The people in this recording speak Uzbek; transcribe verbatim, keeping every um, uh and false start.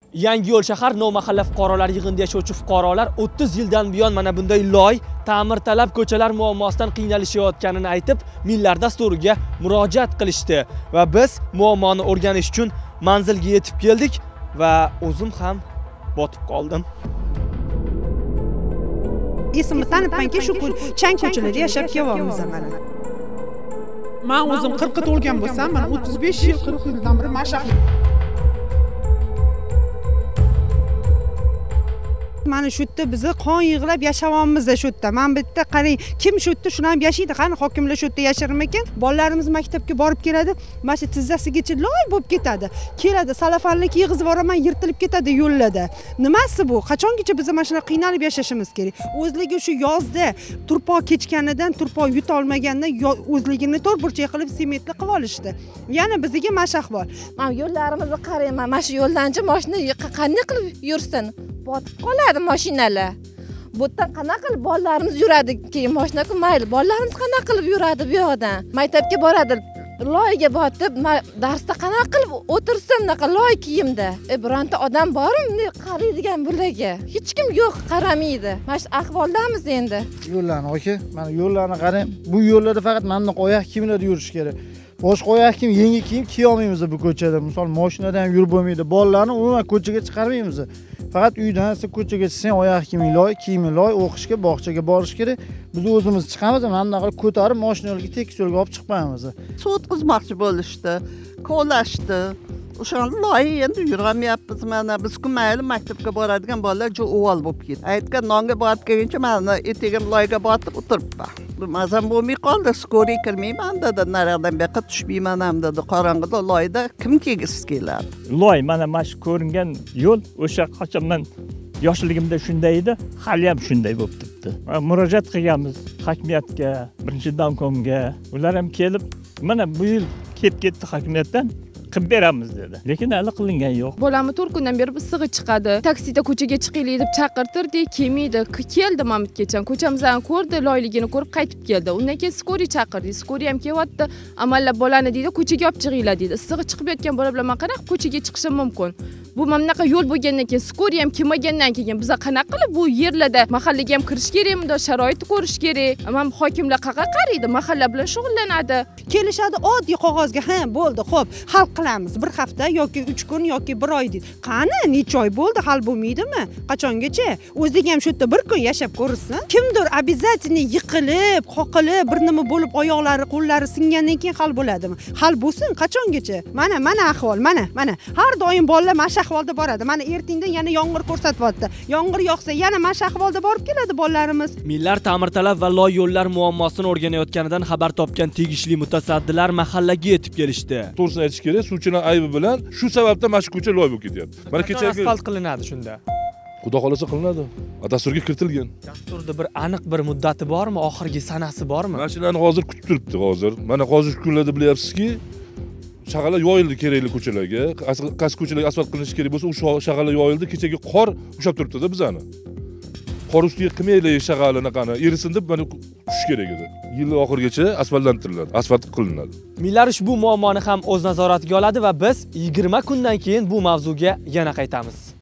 Yangiyo'l shahar nomahalla fuqarolar yig'inida yashovchi fuqarolar o'ttiz yildan buyon mana bunday loy, ta'mirtalab ko'chalar muammosidan qiynalishayotganini aytib, Millar dasturiga murojaat qilishdi va biz muammoni o'rganish uchun manzilga yetib keldik va o'zim ham botib qoldim. Esimni tanibmanki, shu chang ko'chalarda yashab kelyapmiz mana. Men o'zim qirqqa to'lgan bo'lsam, mana o'ttiz besh yil, qirq yildan beri mashaq. Mana shu yerda bizni qon yig'lab yashayapmiz shu yerda. Men bitta qarang, kim shu yerda shuni ham yashaydi? Qani hokimlar shu yerda yashirmikan? Bolalarimiz maktabga borib keladi, mana shu tizzasigacha loy bo'lib ketadi. Keladi, salafanlik yig'izib boraman, yirtilib ketadi yo'llarda. Nimasi bu? Qachongacha biz mana shuna qiynalib yashashimiz kerak? O'zligi shu yozda turpoq kechganidan, turpoq yuta olmagandan o'zligini to'rt burchak qilib sementli qilib olishdi. Yana bizga mashaq bor. Mana yo'llarimizni qarang, mana shu yo'llanchi mashina qanday qilib yursin? Botib qoladi mashinalar. Bu yerdan qanaqa qilib bolalarimiz yuradi? Keyin mashinaga mayli, bolalarimiz qanaqa qilib yuradi bu yoqdan? Maktabga boradi, loyga botib, darsda qanaqa qilib o'tirsin bunaqa loy kiyimda? E bironta odam bormi qaraydigan bularga? Hech kim yo'q, qaramaydi. Mana shu ahvoldamiz endi. Yo'llarni aka, mana yo'llarni qarang. Bu yo'llarda faqat mana oyoq kiyimlarda yurish kerak. Boshqa oyoq kiyim, yangi kiyim kiya olmaymiz bu ko'chada. Misol, mashinada ham yurib bo'lmaydi. Bolalarni umuman ko'chaga chiqarmaymiz. Faqat uydan siz ko'chaga chiqsang oyoq kiyiming loy, kiyiming loy, o'qishga, bog'chaga borish kerak. Biz o'zimiz chiqamiz, mana bunaqa ko'tarib mashinalarga tekis yo'lga olib chiqmaymiz. Suv o'tkazmoqchi bo'lishdi, kovlashdi. O'shan loy endi yuramayapmiz mana. Biz-ku mayli maktabga boradigan bolalar jo o'val bo'lib ketdi. Aytgan nonga borib kelguncha mana etigim loyga botib o'tiribman. Mazam bo'lmay qoldi, skoriy kirmayman dedi, nariyoqdan bu yoqqa tushmayman ham dedi. Qorong'ida loyda kim kelgisi keladi? Loy mana mana shu ko'ringan yo'l o'sha qachondan yoshligimda shunday edi, hali ham shunday bo'lib turibdi. Murojaat qilganmiz hokimiyatga, birinchi domkomga. Ular ham kelib, mana bu yil kelib ketdi hokimiyatdan. Qilib beramiz dedi. Lekin hali qilingan yo'q. Bolamni to'rt kundan beri issig'i chiqadi. Taksida ko'chaga chiqaylik deb chaqirtirdik, kelmaydi. Keldi Mamitgacha. Ko'chamizdan ko'rdi, loyligini ko'rib qaytib keldi. Undan keyin skoriy chaqirdik. Skoriy ham kelyapti. Amallab bolani deydi, ko'chaga olib chiqinglar deydi. Issig'i chiqib yotgan bola bilan men qanaqa ko'chaga chiqishim mumkin? Bu mamnaqa yo'l bo'lgandan keyin, skoriy ham kelmagandan keyin biz qanaqa qilib bu yerlarda mahallaga ham kirish kerakmi, sharoitni ko'rish kerak. Ammo hokimlar qaqa qaraydi, mahalla bilan shug'ullanadi. Kelishadi oddiy qog'ozga, ha, bo'ldi, xo'p, hal qilamiz. Bir hafta yoki uch kun yoki bir oy deydi. Qani, necha oy bo'ldi, hal bo'lmaydimi? Qachongacha? O'ziga ham shu yerda bir kun yashab ko'rsin. Kimdir обязательно yiqilib, qoqilib, bir nima bo'lib oyoqlari, qo'llari singandan keyin hal bo'ladimi? Hal bo'lsin, qachongacha? Mana, mana ahvol, mana, mana. Har doim bolalar mana shu ahvolda boradi. Mana ertingdan yana yomg'ir ko'rsatyapti. Yomg'ir yog'sa, yana mana shu ahvolda borib keladi bolalarimiz. Millar ta'mirtalab va loy yo'llar muammosini o'rganayotganidan xabar topgan tegishli mutasaddilar mahallaga yetib kelishdi. To'g'risini aytish kerak, suvchining aybi bilan shu sababdan mana shu ko'cha loy bo'lib ketyapti. Mana kechagi asfalt qilinadi shunda. Xudo xolasa qilinadi. Dasturga kiritilgan. Dasturda bir aniq bir muddati bormi, oxirgi sanasi bormi? Mashinalarni hozir kutib turibdi hozir. Mana hozir kunlarda bilyapsizki, shag'alar yoyildi kerakli ko'chalarga. Qaysi ko'chalarga asfalt qilinishi kerak bo'lsa, o'sha shag'alar yoyildi. Kechagi qor ushlab turibdi-da bizani. Qor ustiga qilmaylik shag'alini qani, erisin deb mana tush kerak edi. Yil oxirigacha asfaltlantiriladi, asfalt qilinadi. Millar ushbu muammoni ham o'z nazoratiga oladi va biz yigirma kundan keyin bu mavzuga yana qaytamiz.